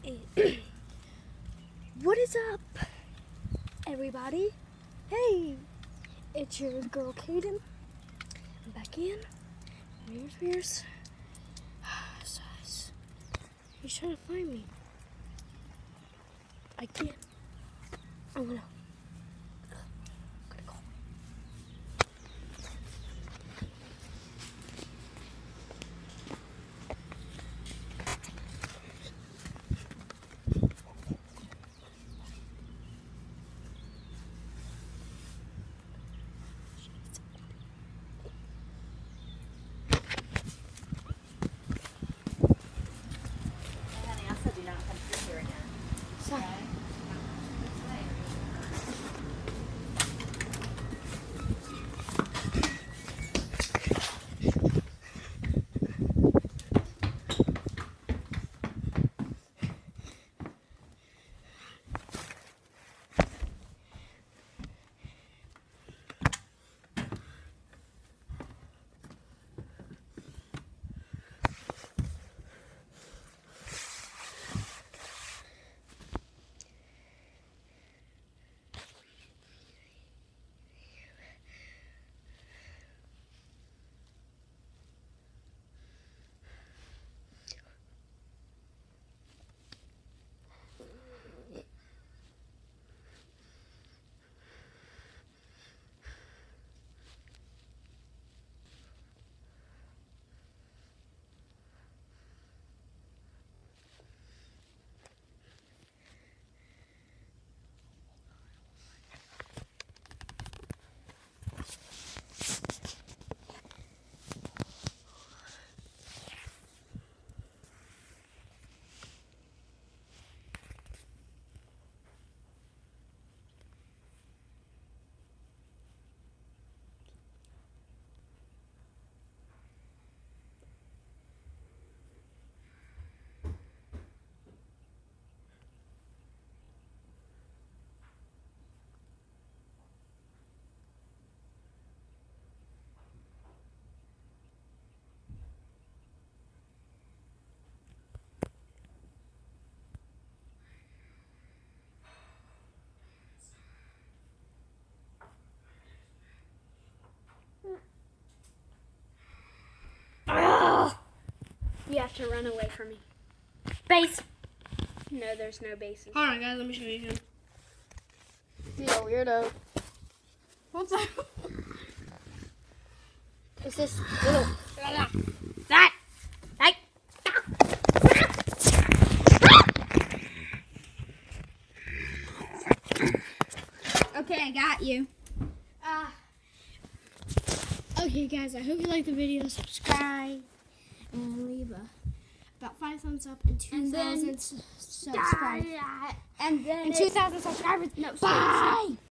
What is up, everybody? Hey, it's your girl Kaden. I'm back in. Mirrors. He's trying to find me. I can't. I'm gonna go. Sorry. You have to run away from me. Base! No, there's no bases. Hold on, guys. Let me show you him. You weirdo. What's that? It's this little... That! Hey! Okay, I got you. Okay, guys. I hope you liked the video. Subscribe and leave about 5 thumbs up and 2,000 subscribers. And then... And 2,000 subscribers. No, bye!